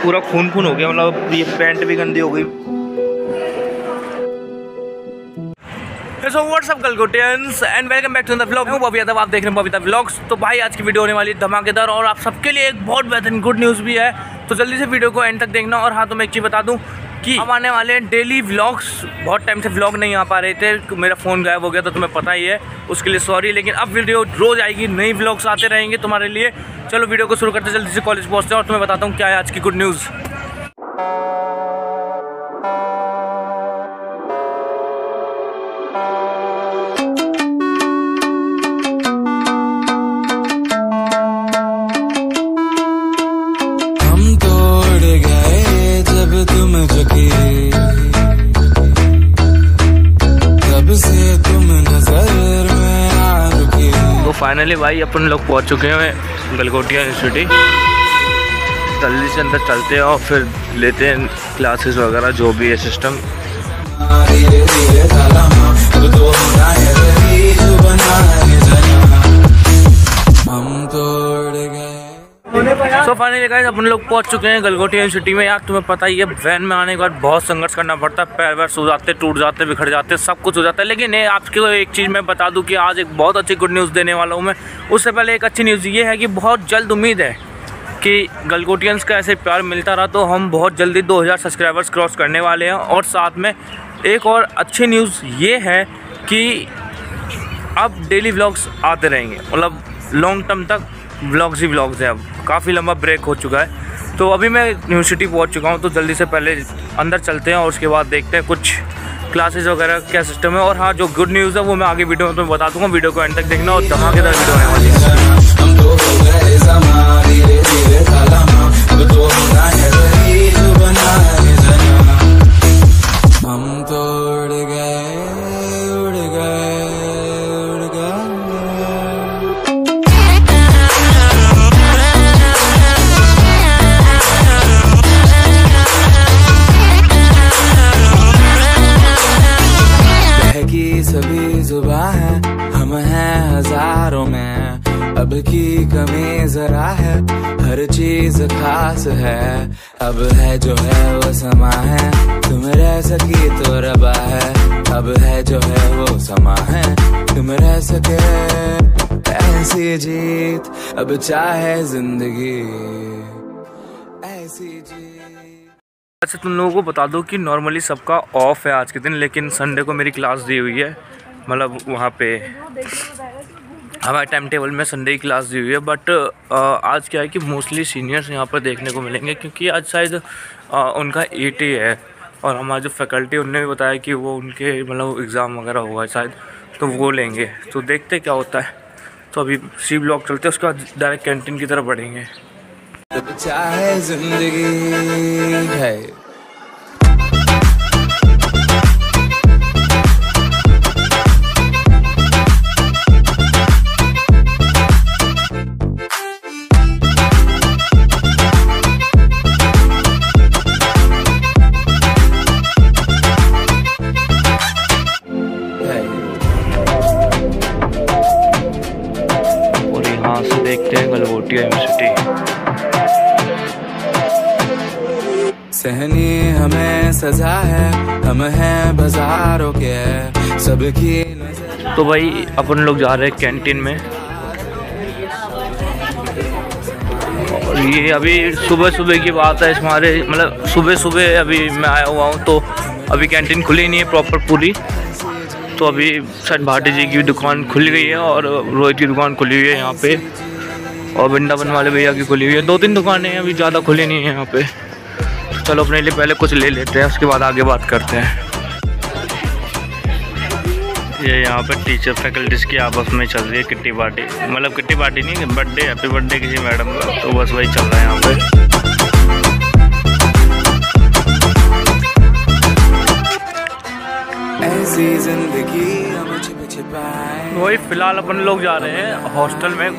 पूरा खून खून हो गया, मतलब ये पैंट भी गंदी हो गई। So what's up Galgotians and welcome back to the vlog. Bobby Yadav, आप देख रहे हैं बॉबी द व्लॉग्स। तो भाई आज की वीडियो होने वाली धमाकेदार और आप सबके लिए एक बहुत बेहतरीन गुड न्यूज़ भी है, तो जल्दी से वीडियो को एंड तक देखना। और हाँ, तो मैं एक चीज़ बता दूं कि हम आने वाले हैं डेली व्लॉग्स। बहुत टाइम से व्लॉग नहीं आ पा रहे थे, मेरा फ़ोन गायब हो गया तो तुम्हें पता ही है, उसके लिए सॉरी। लेकिन अब वीडियो रोज़ आएगी, नई व्लॉग्स आते रहेंगे तुम्हारे लिए। चलो वीडियो को शुरू करते, जल्दी से कॉलेज पहुँचते हैं और तुम्हें बताता हूँ क्या है आज की गुड न्यूज़। तो फाइनली भाई अपन लोग पहुंच चुके हैं गलगोटिया यूनिवर्सिटी। जल्दी से अंदर चलते हैं और फिर लेते हैं क्लासेस वगैरह जो भी है सिस्टम। सो फाइनली गाइस अपन लोग पहुंच चुके हैं गलगोटिया यूनिवर्सिटी में। यार तुम्हें पता ही है, वैन में आने के बाद बहुत संघर्ष करना पड़ता है, पैर वैर सो जाते, टूट जाते, बिखर जाते, सब कुछ हो जाता है। लेकिन आपको एक चीज़ मैं बता दूं कि आज एक बहुत अच्छी गुड न्यूज़ देने वाला हूं मैं। उससे पहले एक अच्छी न्यूज़ ये है कि बहुत जल्द उम्मीद है कि गलगोटियंस का ऐसे प्यार मिलता रहा तो हम बहुत जल्दी 2000 सब्सक्राइबर्स क्रॉस करने वाले हैं। और साथ में एक और अच्छी न्यूज़ ये है कि अब डेली व्लॉग्स आते रहेंगे, मतलब लॉन्ग टर्म तक व्लॉग्स ही व्लॉग्स है। अब काफ़ी लंबा ब्रेक हो चुका है। तो अभी मैं यूनिवर्सिटी पहुंच चुका हूं, तो जल्दी से पहले अंदर चलते हैं और उसके बाद देखते हैं कुछ क्लासेस वगैरह क्या सिस्टम है। और हाँ, जो गुड न्यूज़ है वो मैं आगे वीडियो में तुम्हें बता दूंगा। वीडियो को एंड तक देखना और धमाकेदार वीडियो आने वाली है। सभी जुबां है, हम हैं हजारों में, अब की कमी जरा है, हर चीज खास है। अब है जो है वो समा है, तुम रह सकी तो रबा है। अब है जो है वो समा है, तुम रह सके ऐसी जीत, अब चाहे जिंदगी ऐसी जीत। अच्छा, तुम लोगों को बता दो कि नॉर्मली सबका ऑफ है आज के दिन, लेकिन संडे को मेरी क्लास दी हुई है। मतलब वहाँ पे हमारे टाइम टेबल में संडे की क्लास दी हुई है। बट आज क्या है कि मोस्टली सीनियर्स यहाँ पर देखने को मिलेंगे, क्योंकि आज शायद उनका ET है। और हमारे जो फैकल्टी उनने भी बताया कि वो उनके मतलब एग्ज़ाम वगैरह होगा शायद, तो वो लेंगे। तो देखते क्या होता है। तो अभी C ब्लॉक चलते हैं, उसके बाद डायरेक्ट कैंटीन की तरफ बढ़ेंगे। चाहे जिंदगी है। और यहाँ से देखते हैं गलगोटिया यूनिवर्सिटी। सहनी हमें सजा है, हम हैं बाजारों के सबकी। तो भाई अपन लोग जा रहे हैं कैंटीन में। और ये अभी सुबह सुबह की बात है, हमारे मतलब सुबह सुबह अभी मैं आया हुआ हूँ, तो अभी कैंटीन खुली नहीं है प्रॉपर पूरी। तो अभी शायद भाटी जी की दुकान खुल गई है और रोहित की दुकान खुली हुई है यहाँ पे, और वृंदावन वाले भैया की खुली हुई है। 2-3 दुकानें हैं, अभी ज़्यादा खुली नहीं है यहाँ पे। चलो अपने लिए पहले कुछ ले लेते हैं, उसके बाद आगे बात करते हैं। ये यहाँ पे टीचर फैकल्टीज़ की आपस में चल रही है किट्टी पार्टी, मतलब किट्टी पार्टी नहीं, बर्थडे, हैप्पी बर्थडे किसी मैडम का, तो बस वही चल रहा है यहाँ पे। ऐसी जिंदगी वही फिलहाल अपन लोग जा रहे हैं हॉस्टल में,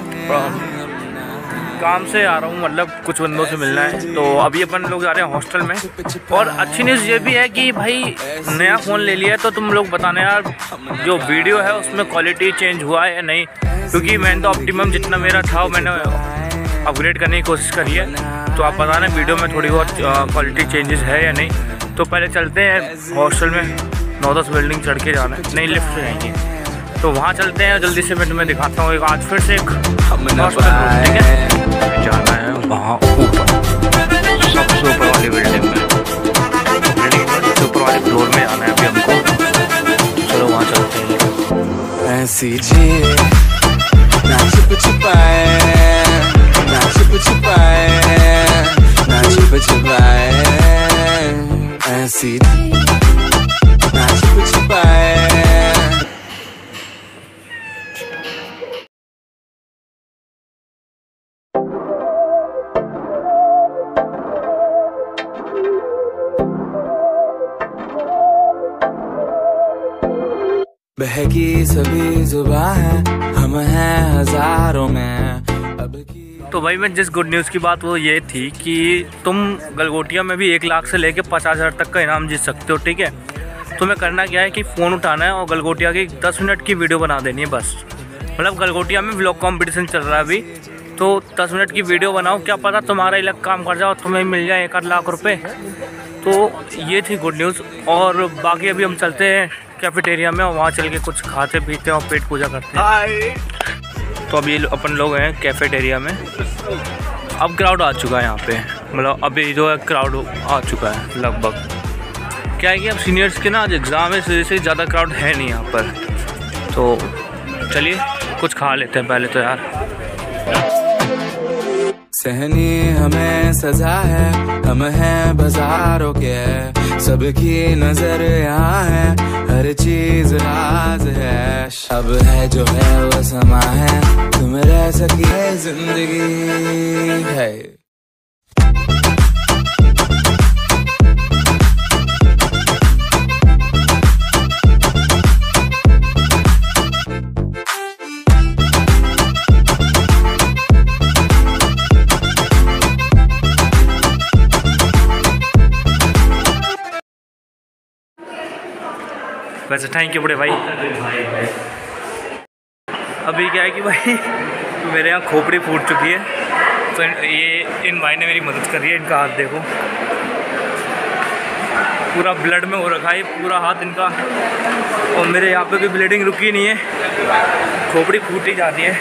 काम से आ रहा हूँ, मतलब कुछ बंदों से मिलना है। तो अभी अपन लोग जा रहे हैं हॉस्टल में। और अच्छी न्यूज़ ये भी है कि भाई नया फ़ोन ले लिया है, तो तुम लोग बताना यार जो वीडियो है उसमें क्वालिटी चेंज हुआ है या नहीं, क्योंकि मैंने तो ऑप्टिमम जितना मेरा था मैंने अपग्रेड करने की कोशिश करी है, तो आप बताना वीडियो में थोड़ी बहुत क्वालिटी चेंजेस है या नहीं। तो पहले चलते हैं हॉस्टल में, 9-10 बिल्डिंग चढ़ के जाना है, नहीं लिफ्ट से जाएंगे, तो वहाँ चलते हैं। जल्दी से मैं तुम्हें दिखाता हूँ आज फिर से एक हॉस्टल, ठीक है। जाना है वहाँ ऊपर, सबसे ऊपर वाली बिल्डिंग में, सबसे ऊपर वाले फ्लोर में आना है अभी हमको। चलो वहाँ चलते हैं। ऐसी चीज़ ना छुप छुपाए, ना छुप छुपाए, ना छुप छुपाए, ऐसी ना छुप छुपाए। बहकी सभी जुबां है, हम हैं हजारों में अब की। तो भाई मैं जिस गुड न्यूज़ की बात वो ये थी कि तुम गलगोटिया में भी 1 लाख से लेके 50,000 तक का इनाम जीत सकते हो, ठीक है। तुम्हें करना क्या है कि फ़ोन उठाना है और गलगोटिया की 10 मिनट की वीडियो बना देनी है बस। मतलब गलगोटिया में व्लॉग कंपटीशन चल रहा है अभी, तो 10 मिनट की वीडियो बनाओ, क्या पता तुम्हारा इलाका काम कर जाओ, तुम्हें मिल जाए 1 लाख रुपये। तो ये थी गुड न्यूज़। और बाकी अभी हम चलते हैं कैफेटेरिया में और वहाँ चल के कुछ खाते पीते हैं और पेट पूजा करते हैं। तो अभी अपन लोग हैं कैफेटेरिया में। अब क्राउड आ चुका है यहाँ पे, मतलब अभी जो है क्राउड आ चुका है लगभग। क्या है कि अब सीनियर्स के ना आज एग्ज़ाम है, इस वजह से ज़्यादा क्राउड है नहीं यहाँ पर। तो चलिए कुछ खा लेते हैं पहले तो यार। सहनी हमें सजा है, हम हैं बाजारों के, सबकी नजर यहाँ है, हर चीज राज है। अब है जो है वो समा है, तुम रह सकी है जिंदगी है। वैसे थैंक यू बड़े भाई। अभी क्या है कि भाई मेरे यहाँ खोपड़ी फूट चुकी है, तो ये इन भाई ने मेरी मदद करी है। इनका हाथ देखो, पूरा ब्लड में हो रखा है पूरा हाथ इनका, और मेरे यहाँ पे भी ब्लीडिंग रुकी नहीं है, खोपड़ी फूटी जाती है।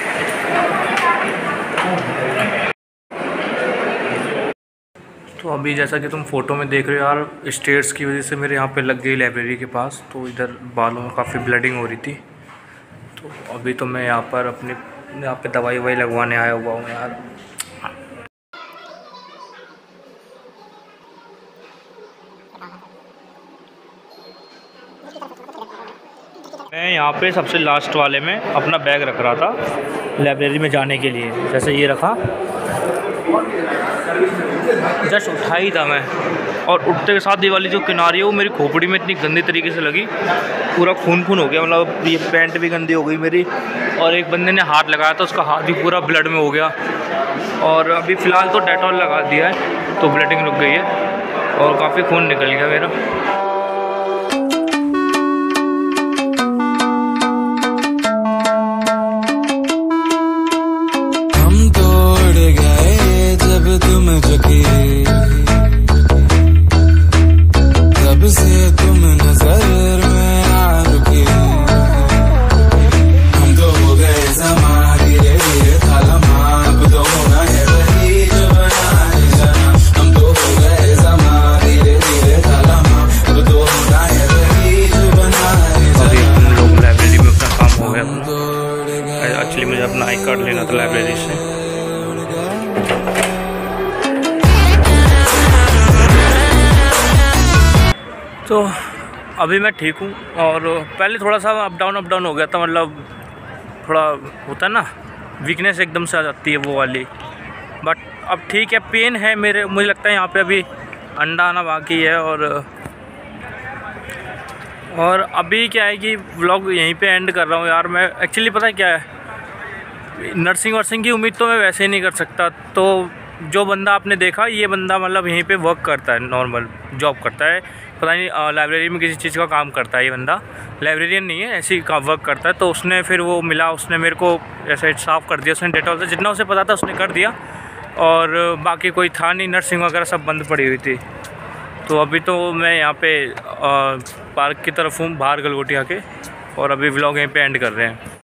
तो अभी जैसा कि तुम फोटो में देख रहे हो यार, स्टेयर्स की वजह से मेरे यहाँ पे लग गई लाइब्रेरी के पास, तो इधर बालों में काफ़ी ब्लीडिंग हो रही थी। तो अभी तो मैं यहाँ पर अपने यहाँ पे दवाई ववाई लगवाने आया हुआ हूँ यार। मैं यहाँ पे सबसे लास्ट वाले में अपना बैग रख रहा था लाइब्रेरी में जाने के लिए, जैसे ये रखा, जस्ट उठा ही था मैं, और उठते के साथ ये वाली जो किनारी है वो मेरी खोपड़ी में इतनी गंदी तरीके से लगी, पूरा खून हो गया। मतलब ये पैंट भी गंदी हो गई मेरी, और एक बंदे ने हाथ लगाया था, उसका हाथ भी पूरा ब्लड में हो गया। और अभी फ़िलहाल तो डेटॉल लगा दिया है, तो ब्लीडिंग रुक गई है और काफ़ी खून निकल गया मेरा। हम तोड़ गए जब तुम झुकी, तब से तुम नजर में आ रुकी। हम तो हो गए समा, धीरे धीरे था लम्हा, अब तो होना है वही जो बनाए जाना। हम तो हो गए समा, धीरे धीरे था लम्हा, अब तो होना है वही जो बनाए जाना। अभी हम लोग लाइब्रेरी में अपना काम हो गया। एक्चुअली मुझे अपना आई कार्ड लेना था लाइब्रेरी से। तो अभी मैं ठीक हूँ, और पहले थोड़ा सा अप डाउन हो गया था, मतलब थोड़ा होता है ना वीकनेस एकदम से आ जाती है वो वाली, बट अब ठीक है। पेन है मेरे, मुझे लगता है यहाँ पे अभी अंडा आना बाकी है। और अभी क्या है कि व्लॉग यहीं पे एंड कर रहा हूँ यार मैं। एक्चुअली पता है क्या है, नर्सिंग की उम्मीद तो मैं वैसे ही नहीं कर सकता। तो जो बंदा आपने देखा, ये बंदा मतलब यहीं पे वर्क करता है, नॉर्मल जॉब करता है, पता नहीं लाइब्रेरी में किसी चीज़ का काम करता है। ये बंदा लाइब्रेरियन नहीं है, ऐसे ही का वर्क करता है। तो उसने फिर वो मिला, उसने मेरे को ऐसे साफ़ कर दिया, उसने डेटॉल से जितना उसे पता था उसने कर दिया। और बाकी कोई था नहीं, नर्सिंग वगैरह सब बंद पड़ी हुई थी। तो अभी तो मैं यहाँ पे पार्क की तरफ हूँ बाहर गलगोटिया के, और अभी व्लॉग यहीं पे एंड कर रहे हैं।